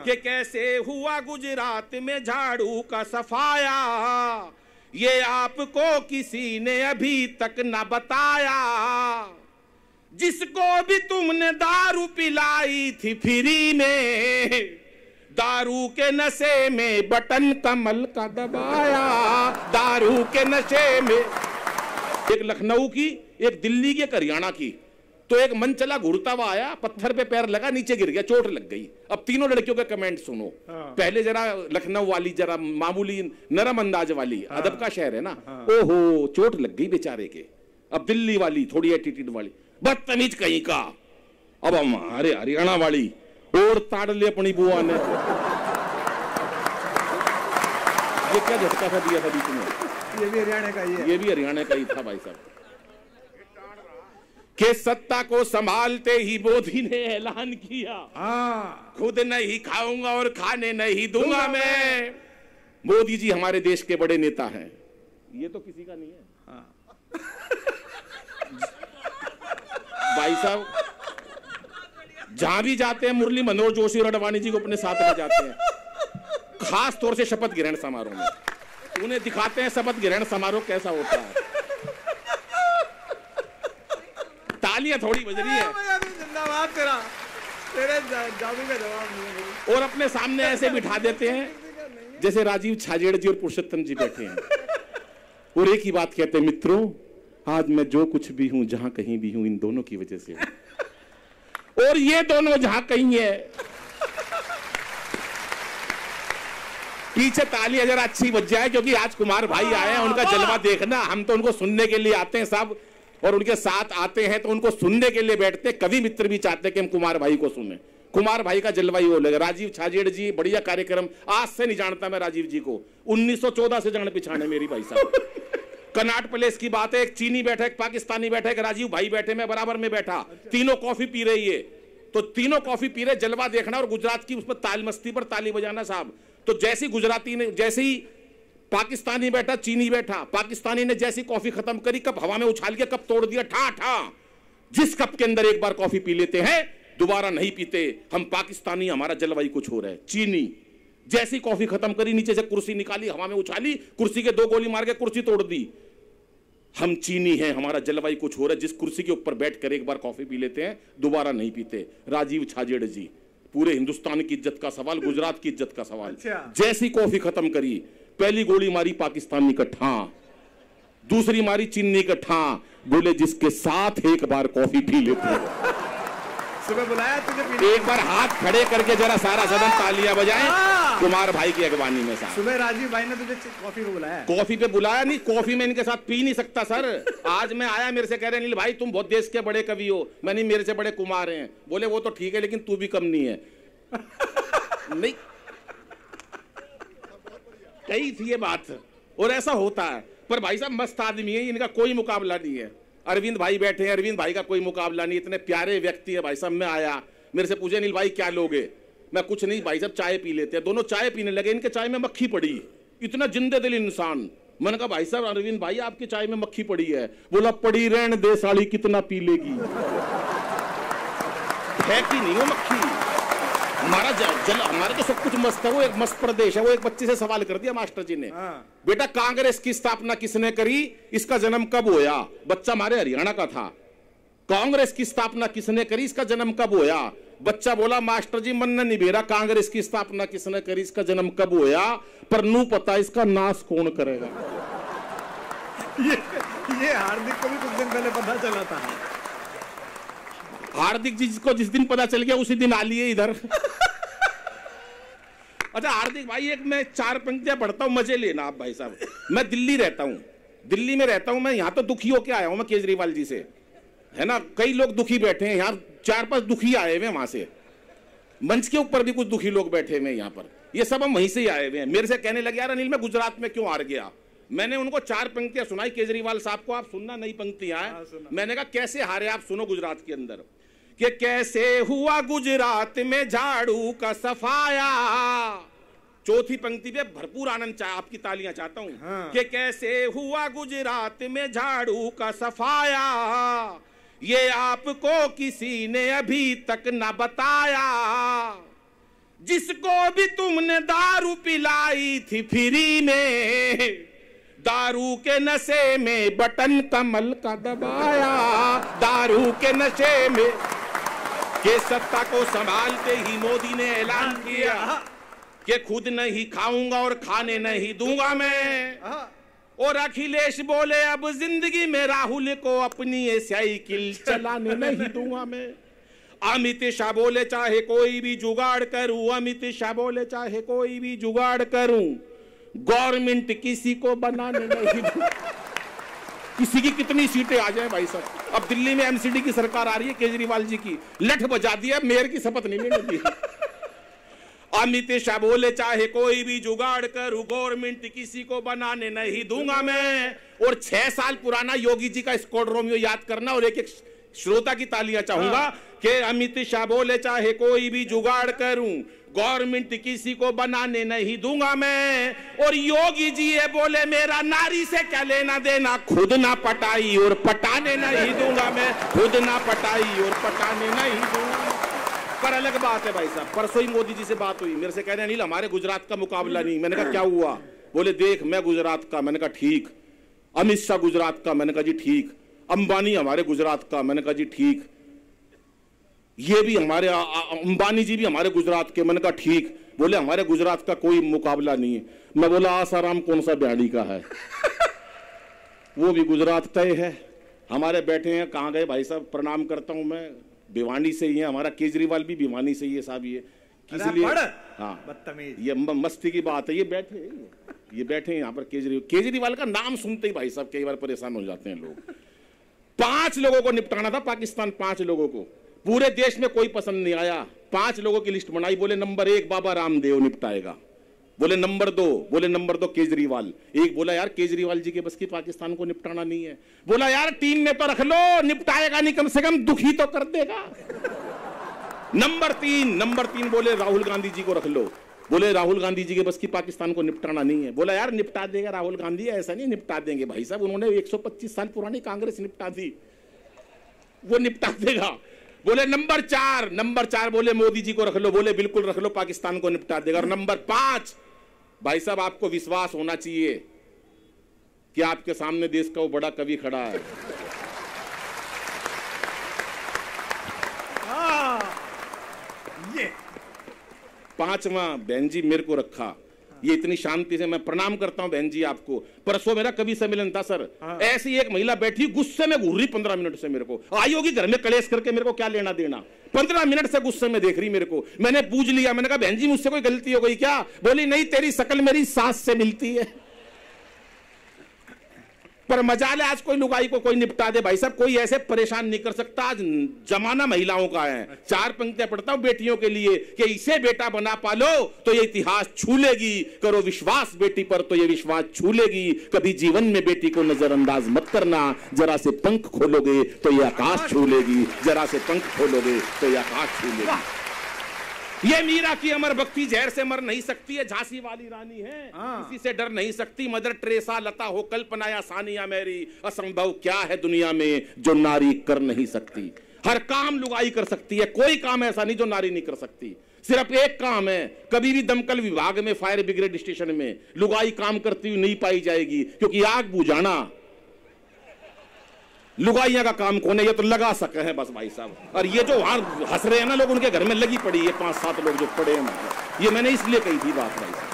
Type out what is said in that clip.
कि कैसे हुआ गुजरात में झाड़ू का सफाया, ये आपको किसी ने अभी तक न बताया। जिसको भी तुमने दारू पिलाई थी फ्री में, दारू के नशे में बटन कमल का दबाया, दारू के नशे में। एक लखनऊ की, एक दिल्ली की, एक हरियाणा की। तो एक मन चला घूरता हुआ आया, पत्थर पे पैर लगा, नीचे गिर गया, चोट लग गई। अब तीनों लड़कियों के कमेंट सुनो। पहले जरा लखनऊ वाली जरा मामूली नरम अंदाज वाली, अदब का शहर है ना, ओहो चोट लग गई बेचारे के। अब दिल्ली वाली थोड़ी एटीट्यूड वाली, बदतमीज कहीं का। अब हमारे हरियाणा वाली, और ताड़ ले अपनी बुआ ने। ये क्या झटका सा दिया था बीच में? ये भी हरियाणा का ही है। ये भी हरियाणा का ही था भाई साहब। के सत्ता को संभालते ही मोदी ने ऐलान किया, खुद नहीं खाऊंगा और खाने नहीं दूंगा मैं। मोदी जी हमारे देश के बड़े नेता हैं। ये तो किसी का नहीं है। भाई साहब जहां भी जाते हैं मुरली मनोहर जोशी और अडवाणी जी को अपने साथ ले जाते हैं, खास तौर से शपथ ग्रहण समारोह में उन्हें दिखाते हैं शपथ ग्रहण समारोह कैसा होता है। तालियां थोड़ी बज रही है। जिंदाबाद तेरा, तेरे जादू का जवाब नहीं। और अपने सामने ऐसे बिठा देते हैं जैसे राजीव छाजेड़ जी और पुरुषोत्तम जी बैठे हैं, और एक ही बात कहते हैं, मित्रों आज मैं जो कुछ भी हूं, जहां कहीं भी हूं, इन दोनों की वजह से हूं। और ये दोनों जहां कहीं है। पीछे तालियां जरा अच्छी बज जाए क्योंकि आज कुमार भाई आए हैं, उनका जलवा देखना। हम तो उनको सुनने के लिए आते हैं साहब, और उनके साथ आते हैं तो उनको सुनने के लिए बैठते हैं। कवि मित्र भी चाहते हैं कि हम कुमार भाई को सुने। कुमार भाई का जलवा ही हो लगे। राजीव छाजेड़ जी बढ़िया कार्यक्रम, आज से नहीं जानता मैं राजीव जी को, 1914 से जान पिछाने मेरी भाई साहब। कनाट प्लेस की बात है, एक चीनी बैठा, एक पाकिस्तानी बैठा, एक राजीव भाई बैठे, मैं बराबर में बैठा, तीनों कॉफी पी रही है। तो तीनों कॉफी पी रहे, जलवा देखना और गुजरात की उस पर ताल मस्ती पर ताली बजाना साहब। तो जैसी गुजराती ने, जैसे ही पाकिस्तानी बैठा, चीनी बैठा, पाकिस्तानी ने जैसी कॉफी खत्म करी, कप हवा में उछाल के कप तोड़ दिया, ठा ठा। जिस कप के अंदर एक बार कॉफी पी लेते हैं दोबारा नहीं पीते हम पाकिस्तानी, हमारा जलवाई कुछ हो रहा है। चीनी जैसी कॉफी खत्म करी, नीचे से कुर्सी निकाली, हवा में उछाली, कुर्सी के 2 गोली मार के कुर्सी तोड़ दी। हम चीनी हैं, हमारा जलवाई कुछ हो रहा है। जिस कुर्सी के ऊपर बैठकर एक बार कॉफी पी लेते हैं दोबारा नहीं पीते। राजीव छाजेड़ जी, पूरे हिंदुस्तान की इज्जत का सवाल, गुजरात की इज्जत का सवाल। जैसी कॉफी खत्म करी, पहली गोली मारी पाकिस्तानी का ठा, दूसरी मारी चीनी का ठा, बोले जिसके साथ एक बार कॉफी पी लेते हैं। सुबह बुलाया तुझे, एक बार हाथ खड़े करके जरा सारा सदन तालियां बजाएं कुमार भाई की अगवानी में। साहब सुबह राजीव भाई ने तुझे कॉफी को बुलाया? कॉफी पे बुलाया नहीं, कॉफी में इनके साथ पी नहीं सकता सर। आज मैं आया, मेरे से कह रहे नील भाई तुम बहुत देश के बड़े कवि हो। मैंने मेरे से बड़े कुमार हैं। बोले वो तो ठीक है लेकिन तू भी कम नहीं है। नहीं कही थी ये बात, और ऐसा होता है। पर भाई साहब मस्त आदमी है, इनका कोई मुकाबला नहीं है। अरविंद भाई बैठे हैं, अरविंद भाई का कोई मुकाबला नहीं, इतने प्यारे व्यक्ति है भाई साहब। मैं आया, मेरे से पूछे नील भाई क्या लोगे? मैं कुछ नहीं भाई साहब चाय पी लेते हैं। दोनों चाय पीने लगे, इनके चाय में मक्खी पड़ी। इतना जिंदे दिल इंसान। मैंने कहा भाई साहब अरविंद भाई आपकी चाय में मक्खी पड़ी है। बोला पड़ी रहने दे साली, कितना पी लेगी। है कि नहीं वो मक्खी? हमारा हमारा तो सब कुछ मस्त है, वो एक मस्त प्रदेश है। वो एक बच्चे से सवाल कर दिया मास्टर जी ने, बेटा कांग्रेस की स्थापना किसने करी, इसका जन्म कब होया? बच्चा हमारे हरियाणा का था। कांग्रेस की स्थापना किसने करी, इसका जन्म कब होया? बच्चा बोला मास्टर जी मन ने निभेरा, कांग्रेस की स्थापना किसने करी, इसका जन्म कब होया, पर नू पता इसका नाश कौन करेगा। ये हार्दिक को भी कुछ दिन पहले पता चला था। हार्दिक जी को जिस दिन पता चल गया उसी दिन आ लिए इधर। अच्छा हार्दिक भाई, एक मैं 4 पंक्तियां पढ़ता हूं, मजे लेना आप भाई साहब। मैं दिल्ली रहता हूं, दिल्ली में रहता हूं मैं। यहां तो दुखी होके आया हूं मैं केजरीवाल जी से, है ना। कई लोग दुखी बैठे हैं यहाँ, 4-5 दुखी आए हुए हैं वहां से। मंच के ऊपर भी कुछ दुखी लोग बैठे हुए हैं यहाँ पर। ये सब हम वहीं से ही आए हुए हैं। मेरे से कहने लगे यार अनिल मैं गुजरात में क्यों हार गया। मैंने उनको 4 पंक्तियां सुनाई केजरीवाल साहब को, आप सुनना नई पंक्तियां हैं। मैंने कहा कैसे हारे आप, सुनो गुजरात के अंदर कि कैसे हुआ गुजरात में झाड़ू का सफाया। चौथी पंक्ति पे भरपूर आनंद आपकी तालियां चाहता हूं। कि कैसे हुआ गुजरात में झाड़ू का सफाया, ये आपको किसी ने अभी तक न बताया। जिसको भी तुमने दारू पिलाई थी फ्री में, दारू के नशे में बटन कमल का दबाया, दारू के नशे में। के सत्ता को संभालते ही मोदी ने ऐलान किया कि खुद नहीं खाऊंगा और खाने नहीं दूंगा मैं। और अखिलेश बोले अब जिंदगी में राहुल को अपनी साइकिल चलाने नहीं दूंगा मैं। अमित शाह बोले चाहे कोई भी जुगाड़ करूं, अमित शाह बोले चाहे कोई भी जुगाड़ करूं, गवर्नमेंट किसी को बनाने नहीं दूं। किसी की कितनी सीटें आ जाए भाई साहब। अब दिल्ली में एमसीडी की सरकार आ रही है केजरीवाल जी की, लठ बजा दिया, मेयर की शपथ नहीं लेने दी। अमित शाह बोले चाहे कोई भी जुगाड़ करूं, गवर्नमेंट किसी को बनाने नहीं दूंगा मैं। और 6 साल पुराना योगी जी का स्क्वाड रोमियो याद करना, और एक एक श्रोता की तालियां चाहूंगा कि अमित शाह बोले चाहे कोई भी जुगाड़ करूं, गवर्नमेंट किसी को बनाने नहीं दूंगा मैं। और योगी जी ये बोले मेरा नारी से क्या लेना देना, खुद ना पटाई और पटाने नहीं दूंगा मैं, खुद ना पटाई और पटाने नहीं दूंगा। पर अलग बात है भाई साहब, परसों ही मोदी जी से बात हुई, मेरे से कह रहे हैं अनिल हमारे गुजरात का मुकाबला नहीं। मैंने कहा क्या हुआ? बोले देख मैं गुजरात का। मैंने कहा ठीक। अमित शाह गुजरात का। मैंने कहा जी ठीक। अंबानी हमारे गुजरात का। मैंने कहा जी ठीक। ये भी हमारे अंबानी जी भी हमारे गुजरात के। मैंने कहा ठीक। बोले हमारे गुजरात का कोई मुकाबला नहीं है। मैं बोला आसाराम कौन सा बिहाड़ी का है? वो भी गुजरात तय है। हमारे बैठे हैं, कहाँ गए भाई साहब? प्रणाम करता हूं मैं, भिवानी से ही है। हमारा केजरीवाल भी भिवानी से ही है साहब। ये इसलिए हाँ बदतमीज, ये मस्ती की बात है। ये बैठे यहाँ पर केजरीवाल का नाम सुनते ही भाई साहब कई बार परेशान हो जाते हैं लोग। 5 लोगों को निपटाना था पाकिस्तान, 5 लोगों को। पूरे देश में कोई पसंद नहीं आया। 5 लोगों की लिस्ट बनाई। बोले नंबर 1 बाबा रामदेव निपटाएगा। बोले नंबर 2 केजरीवाल। एक बोला यार केजरीवाल जी के बस की पाकिस्तान को निपटाना नहीं है। बोला यार टीम में तो रख लो, निपटाएगा नहीं कम से कम दुखी तो कर देगा। नंबर 3 बोले राहुल गांधी जी को रख लो। बोले राहुल गांधी जी के बस की पाकिस्तान को निपटाना नहीं है। बोला यार निपटा देगा राहुल गांधी, ऐसा नहीं निपटा देंगे भाई साहब, उन्होंने 125 साल पुरानी कांग्रेस निपटा दी, वो निपटा देगा। बोले नंबर 4 बोले मोदी जी को रख लो। बोले बिल्कुल रख लो, पाकिस्तान को निपटा देगा। और नंबर 5 भाई साहब आपको विश्वास होना चाहिए कि आपके सामने देश का वो बड़ा कवि खड़ा है। ये 5वां बहन जी मेरे को रखा। ये इतनी शांति से, मैं प्रणाम करता हूं बहन जी आपको। परसों मेरा कवि सम्मेलन था सर, ऐसी एक महिला बैठी गुस्से में घूर रही 15 मिनट से मेरे को। आई होगी घर में कलेश करके, मेरे को क्या लेना देना। 15 मिनट से गुस्से में देख रही मेरे को। मैंने पूछ लिया, मैंने कहा बहन जी मुझसे कोई गलती हो गई क्या? बोली नहीं, तेरी शक्ल मेरी सास से मिलती है। पर मजाल है आज कोई लुगाई को कोई निपटा दे भाई साहब, कोई ऐसे परेशान नहीं कर सकता। आज जमाना महिलाओं का है। 4 पंक्तियां पढ़ता हूं बेटियों के लिए कि इसे बेटा बना पालो तो ये इतिहास छू लेगी, करो विश्वास बेटी पर तो ये विश्वास छू लेगी। कभी जीवन में बेटी को नजरअंदाज मत करना, जरा से पंख खोलोगे तो ये आकाश छू लेगी, जरा से पंख खोलोगे तो ये आकाश छू लेगी। ये मीरा की अमर भक्ति जहर से मर नहीं सकती है, झांसी वाली रानी है, किसी से डर नहीं सकती। मदर टेरेसा, लता हो, कल्पना या सानिया मेरी, असंभव क्या है दुनिया में जो नारी कर नहीं सकती। हर काम लुगाई कर सकती है, कोई काम ऐसा नहीं जो नारी नहीं कर सकती। सिर्फ एक काम है, कभी भी दमकल विभाग में, फायर ब्रिगेड स्टेशन में लुगाई काम करती हुई नहीं पाई जाएगी, क्योंकि आग बुझाना लुगाइयां का काम कौन है? ये तो लगा सके हैं बस भाई साहब। और ये जो वहां हंस रहे हैं ना लोग, उनके घर में लगी पड़ी है 5-7 लोग जो पड़े हैं। ये मैंने इसलिए कही थी बात भाई साहब।